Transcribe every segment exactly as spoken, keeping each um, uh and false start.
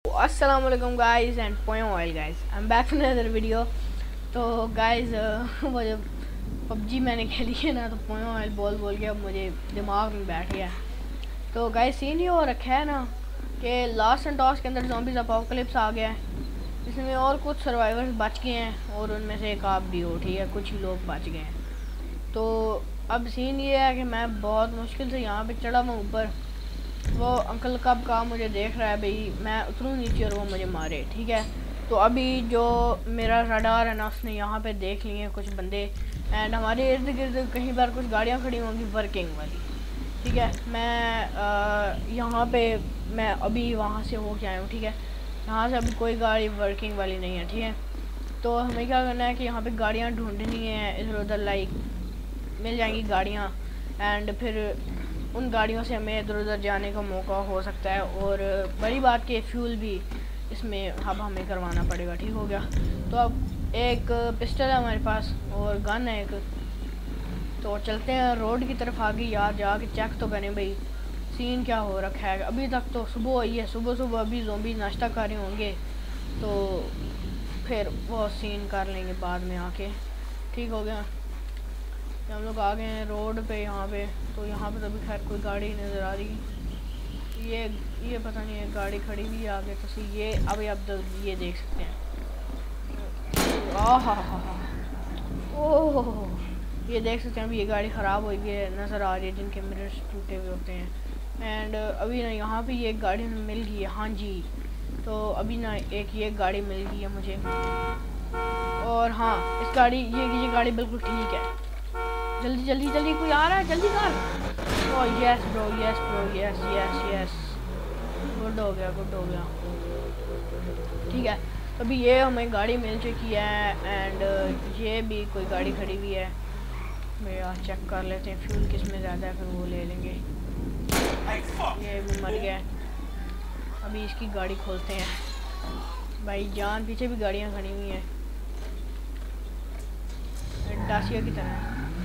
अस्सलाम वालेकुम guys and पोयो ऑयल guys, I am back with another video. तो गाइस वो जो पबजी मैंने खेली है ना, तो पोयो ऑयल बोल बोल के अब मुझे दिमाग में बैठ गया। तो गाइस सीन ये हो रखा है ना कि लास्ट सेंटोस के अंदर ज़ॉम्बीज़ अपोकलिप्स आ गया है। इसमें और कुछ सर्वाइवर्स बच गए हैं और उनमें से एक आप भी हो, ठीक है, कुछ ही लोग बच गए हैं। तो अब सीन ये है कि मैं बहुत मुश्किल से यहाँ पे चढ़ा हुआ ऊपर। वो अंकल कब का मुझे देख रहा है भाई, मैं उतरूँ नीचे और वो मुझे मारे, ठीक है। तो अभी जो मेरा रडार है ना, उसने यहाँ पे देख लिए हैं कुछ बंदे, एंड हमारे इर्द गिर्द कहीं पर कुछ गाड़ियाँ खड़ी होंगी वर्किंग वाली, ठीक है। मैं यहाँ पे मैं अभी वहाँ से हो के आया हूँ, ठीक है। यहाँ से अभी कोई गाड़ी वर्किंग वाली नहीं है, ठीक है। तो हमें क्या करना है कि यहाँ पे गाड़ियाँ ढूंढनी है इधर उधर, लाइक मिल जाएंगी गाड़ियाँ, एंड फिर उन गाड़ियों से हमें इधर उधर जाने का मौका हो सकता है। और बड़ी बात कि फ्यूल भी इसमें अब हमें करवाना पड़ेगा, ठीक हो गया। तो अब एक पिस्टल है हमारे पास और गन है एक, तो चलते हैं रोड की तरफ आगे यार, जाके चेक तो करें भाई सीन क्या हो रखा है। अभी तक तो सुबह हुई है, सुबह सुबह अभी ज़ॉम्बी नाश्ता कर रहे होंगे, तो फिर वो सीन कर लेंगे बाद में आके, ठीक हो गया। हम लोग आ गए हैं रोड पे यहाँ पे। तो यहाँ पे तो अभी खैर कोई गाड़ी नज़र आ रही, ये ये पता नहीं है गाड़ी खड़ी हुई है आगे, तो ये अभी आप तो ये देख सकते हैं। आह हा हा हा ओह, ये देख सकते हैं अभी ये गाड़ी ख़राब हुई है, नज़र आ रही है, जिनके मिरर्स टूटे हुए होते हैं। एंड अभी ना यहाँ पे ये गाड़ी मिल गई है, हाँ जी। तो अभी ना एक ये गाड़ी मिल गई है मुझे, और हाँ इस गाड़ी ये ये गाड़ी बिल्कुल ठीक है। जल्दी जल्दी जल्दी, कोई आ रहा है, जल्दी कर। Oh yes bro, yes bro, yes yes yes, good हो गया, गुड हो गया, ठीक है। अभी ये हमें गाड़ी मिल चुकी है, एंड ये भी कोई गाड़ी खड़ी हुई है। भैया चेक कर लेते हैं फ्यूल किस में ज़्यादा है, फिर वो ले लेंगे। ये भी मर गया, अभी इसकी गाड़ी खोलते हैं। भाई जान पीछे भी गाड़ियाँ खड़ी हुई हैं डासिया की तरह।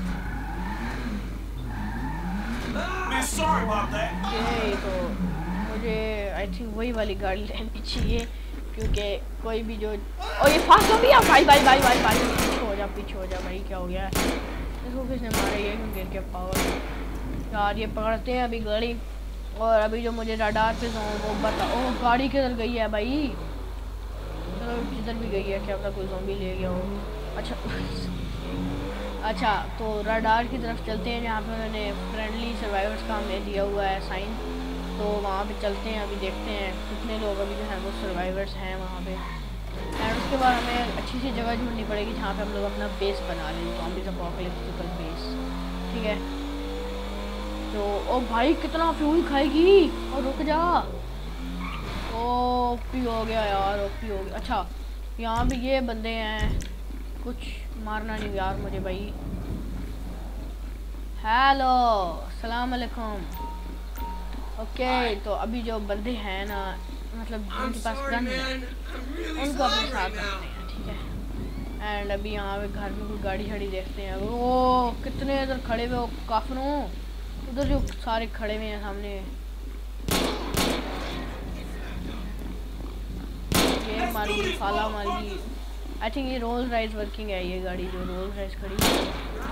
ओके, तो मुझे आई थिंक वही वाली गाड़ी लेनी चाहिए, क्योंकि कोई भी जो ओ ये फास्ट हो गया भाई भाई भाई भाई भाई पीछे हो जा, पीछे हो जा भाई, क्या हो गया इसको, किसने मारा ये, क्यों गिर के पावर यार। ये पकड़ते हैं अभी गाड़ी, और अभी जो मुझे रडार पे वो बता, ओ गाड़ी किधर गई है भाई, चलो किधर भी गई है, क्या पता कोई ज़ॉम्बी ले गया हो। अच्छा अच्छा, तो रडार की तरफ चलते हैं जहाँ पे उन्होंने फ्रेंडली सर्वाइवर्स का हमें दिया हुआ है साइन। तो वहाँ पे चलते हैं, अभी देखते हैं कितने लोग अभी जो है वो सर्वाइवर्स हैं वहाँ पे। एंड उसके बाद हमें अच्छी सी जगह ढूंढनी पड़ेगी जहाँ पे हम लोग अपना बेस बना लें, ज़ॉम्बीज़ अपोकलिप्स बेस, ठीक है। तो ओ भाई कितना फ्यूल खाएगी, और रुक जा, ओपी हो गया यार, ओपी हो गया। अच्छा यहाँ पे ये बंदे हैं, कुछ मारना नहीं यार मुझे भाई। हेलो अस्सलाम वालेकुम। ओके, तो अभी जो बंदे हैं ना, मतलब जिनके पास गन है, उनको अपने साथ रखते हैं, ठीक है। एंड अभी यहाँ पे घर में कोई गाड़ी खड़ी देखते हैं। ओ कितने इधर खड़े हुए काफिरों, उधर जो सारे खड़े हुए हैं सामने, ये मारी फाला मारी। आई थिंक ये रोल्स राइस वर्किंग है, ये गाड़ी जो रोल्स राइस खड़ी है।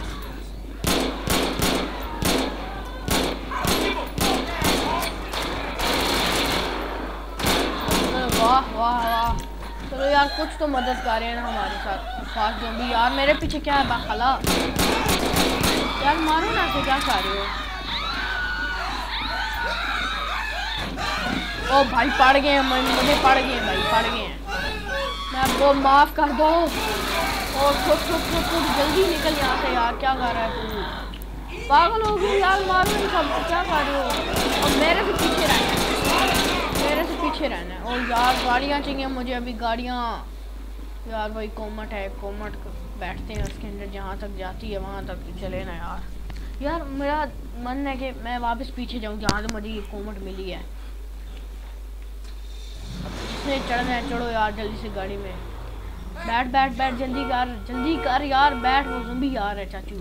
वाह वाह वाह, चलो यार कुछ तो मदद कर रहे हैं ना हमारे साथ। फास्ट ज़ॉम्बी यार मेरे पीछे क्या है बाखला, यार मारो ना, से क्या कर रहे हो। ओ भाई पड़ गए हैं, मुझे पड़ गए हैं भाई, पड़ गए हैं, मैं आपको माफ़ कर दो। और खुद खुद खुद खुद जल्दी निकल यहाँ से यार, क्या कर रहा है तू, पागल हो गई यार, मारो नहीं सब, क्या कर रहे हो। और मेरे से पीछे रहना है, मेरे से पीछे रहना है। और यार गाड़ियाँ चाहिए मुझे अभी, गाड़ियाँ यार। भाई कोमट है, कोमट बैठते हैं उसके अंदर, जहाँ तक जाती है वहाँ तक चले ना यार। यार मेरा मन है कि मैं वापस पीछे जाऊँ जहाँ से मुझे ये कोमट मिली है। जिसने चढ़ना है चढ़ो यार, जल्दी से गाड़ी में बैठ बैठ बैठ, जल्दी कर जल्दी कर यार, बैठ, वो ज़ॉम्बी आ रहा है चाचू।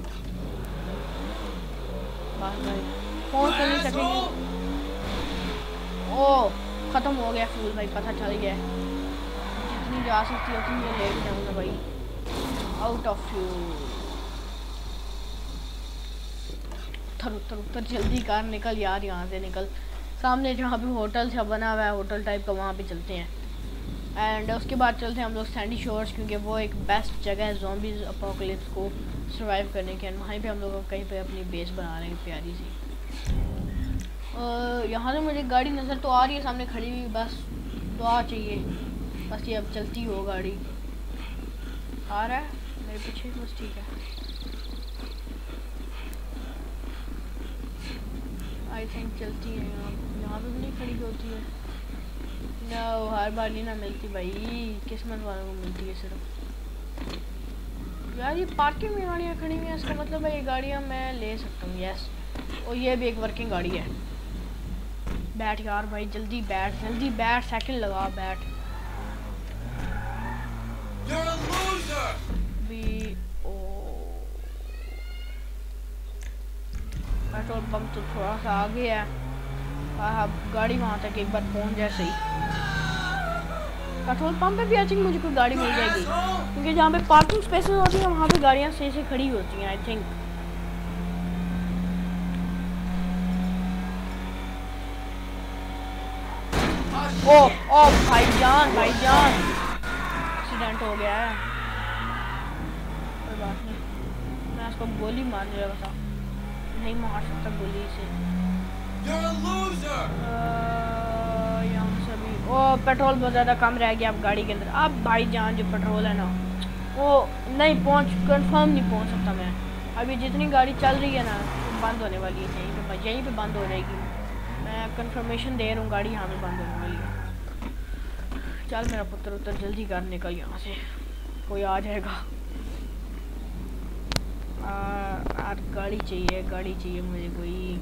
बस भाई पहुँच तो नहीं सकेंगे। ओ ख़त्म हो गया फ्यूल भाई, पता चल गया जितनी जा सकती है उतनी लेके जाऊँगा भाई। Out of fuel. उतर उतर उतर जल्दी कार निकल यार, यहाँ से निकल। सामने जहाँ पे होटल सा बना हुआ है, होटल टाइप का, वहाँ पे चलते हैं। एंड उसके बाद चलते हैं हम लोग सैंडी शोर्स, क्योंकि वो एक बेस्ट जगह है ज़ॉम्बीज़ अपोकलिप्स को सर्वाइव करने के। वहीं पे हम लोग कहीं पे अपनी बेस बना रहे हैं प्यारी सी। यहाँ से मुझे गाड़ी नज़र तो आ रही है सामने खड़ी हुई, बस दुआ चाहिए बस ये अब चलती हो गाड़ी। आ रहा है मेरे पीछे, बस ठीक है। आई थिंक चलती है यहाँ यहाँ पे भी नहीं खड़ी होती है। नो, हर बार नहीं ना मिलती भाई, किस्मत वालों को मिलती है सिर्फ। यार ये पार्किंग में गाड़ियाँ खड़ी हुई हैं, इसका मतलब है ये गाड़ियाँ मैं ले सकता हूँ। यस, और ये भी एक वर्किंग गाड़ी है। बैठ यार भाई, जल्दी बैठ, जल्दी बैठ, साइकिल लगा, बैठ। भी ओ पेट्रोल पंप तो थोड़ा सा आगे है। हाँ, गाड़ी वहाँ तक एक बार पहुँच जाए सही। पेट्रोल पंप पे भी आई थिंक मुझे कोई गाड़ी मिल जाएगी, क्योंकि जहाँ पे पार्किंग स्पेसेस होती है वहाँ पे गाड़ियाँ सही से खड़ी होती हैं आई थिंक। ओ ओ भाईजान भाईजान एक्सीडेंट हो गया है। कोई बात नहीं, मैं उसको गोली मारने लगा था, नहीं मार सकता गोली से। यहाँ से भी ओ पेट्रोल बहुत ज़्यादा कम रह गया अब गाड़ी के अंदर। अब भाईजान जो पेट्रोल है ना वो नहीं पहुँच, कंफर्म नहीं पहुँच सकता मैं। अभी जितनी गाड़ी चल रही है ना तो बंद होने वाली है, यहीं पे यहीं पे बंद हो जाएगी। मैं कंफर्मेशन दे रहा हूँ गाड़ी यहाँ पे बंद होने वाली है। चल मेरा पुत्र उतर, जल्दी कर, निकल यहाँ से, कोई आ जाएगा। यार गाड़ी चाहिए, गाड़ी चाहिए मुझे कोई,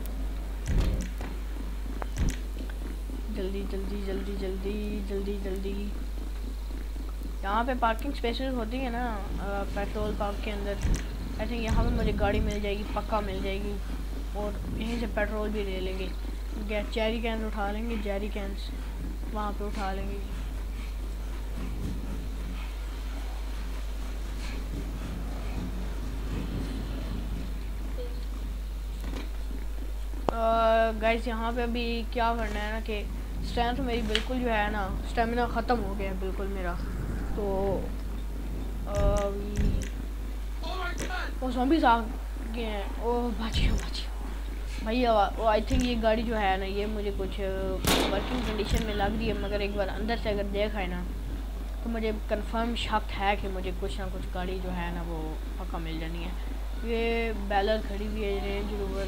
जल्दी जल्दी जल्दी जल्दी जल्दी जल्दी। यहाँ पे पार्किंग स्पेसेस होती है ना पेट्रोल पंप के अंदर, आई थिंक यहाँ पे मुझे गाड़ी मिल जाएगी, पक्का मिल जाएगी। और यहीं से पेट्रोल भी ले लेंगे, गैस जेरी कैन उठा लेंगे, जेरी कैंस वहाँ पे उठा लेंगे। गाइस यहाँ पे अभी क्या करना है ना कि स्ट्रेंथ मेरी बिल्कुल जो है ना, स्टेमिना ख़त्म हो गया है बिल्कुल मेरा। तो वो ज़ॉम्बीज़ आ गए हैं। ओह बचियो बचियो भाई, वो आई थिंक ये गाड़ी जो है ना ये मुझे कुछ वर्किंग कंडीशन में लग रही है, मगर एक बार अंदर से अगर देखा है ना तो मुझे कंफर्म शक है कि मुझे कुछ ना कुछ गाड़ी जो है ना वो पक्का मिल जानी है। ये बैलर खड़ी हुई है, range rover.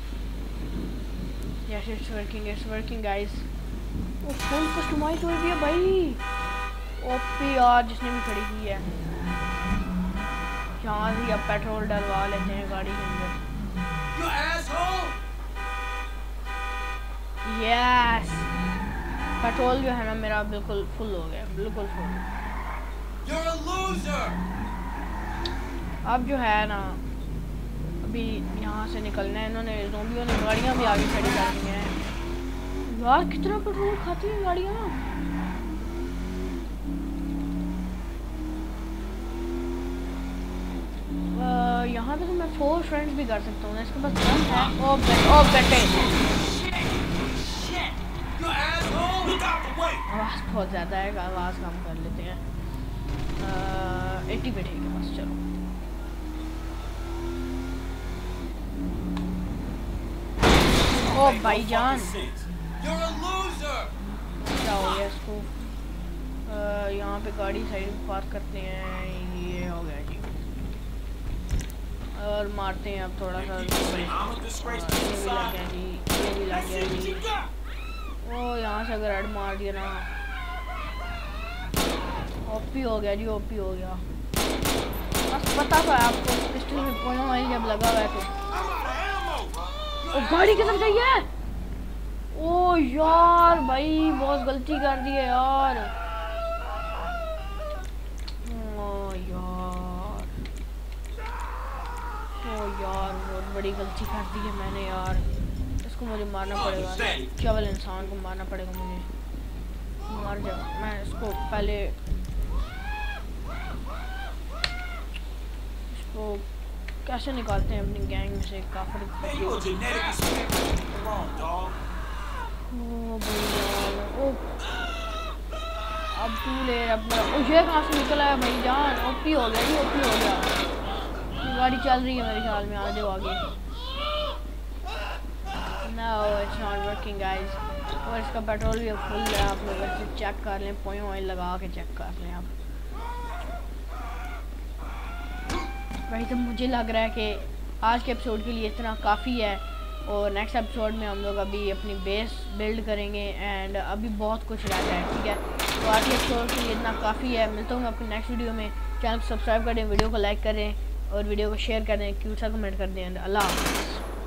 Yes it's working, it's working guys. वो फुल कस्टमाइज हो गई है भाई, ओपी यार जिसने भी खड़ी की है। यहाँ से अब पेट्रोल डलवा लेते हैं गाड़ी के अंदर। यस, पेट्रोल जो है ना मेरा बिल्कुल फुल हो गया, बिल्कुल फुल। अब जो है ना अभी यहाँ से निकलना है। इन्होंने ज़ॉम्बियों ने गाड़ियाँ भी आगे खड़ी कर दी हैं। यार कितना पेट्रोल खाती हैं गाड़ियाँ। यहाँ पे तो मैं फोर फ्रेंड्स भी कर सकता हूँ, इसके पास गन है। ओ बेटे, ओ बेटे, आवाज़ बहुत ज़्यादा है, आवाज़ कम कर लेते हैं। एट्टी पे ठीक है बस, चलो। ओ भाईजान क्या हो गया इसको। यहाँ पे गाड़ी साइड में पार्क करते हैं, ये हो गया जी। और मारते हैं अब थोड़ा सा। ये भी लग गया जी, ये भी लग गया जी। ओ यहाँ से अगर हेड मार दिया ना, ओपी हो गया जी, ओपी हो गया। बस पता था आपको पिस्टल में पोयो है जब लगा हुआ है तो। ओ गाड़ी किधर गई है। ओ यार भाई बहुत गलती कर दी है यार। ओ यार, ओ यार बहुत बड़ी गलती कर दी है मैंने यार। इसको मुझे मारना पड़ेगा, केवल इंसान को मारना पड़ेगा मुझे। मार जा, मैं इसको पहले इसको कैसे निकालते हैं अपनी गैंग में से काफिर। ओ भाई अब तू ले अपना। ओ ये कहाँ से निकला है भाई जान? ओपी हो गया, ये ओपी हो गया। गाड़ी चल रही है मेरे ख्याल में, आ जाओ आगे। No it's not working guys. और इसका पेट्रोल भी फुल है, आप लोग ऐसे चेक कर लें, पॉइंट ऑयल लगा के चेक कर लें आप भाई। तो मुझे लग रहा है कि आज के एपिसोड के लिए इतना काफ़ी है, और नेक्स्ट एपिसोड में हम लोग अभी अपनी बेस बिल्ड करेंगे एंड अभी बहुत कुछ रहता है, ठीक है। तो आज के एपिसोड के लिए इतना काफ़ी है। मिलता हूँ मैं अपनी नेक्स्ट वीडियो में। चैनल को सब्सक्राइब करें, वीडियो को लाइक करें और वीडियो को शेयर कर दें, क्यूट सा कमेंट कर दें। अल्लाह हाफ़िज़।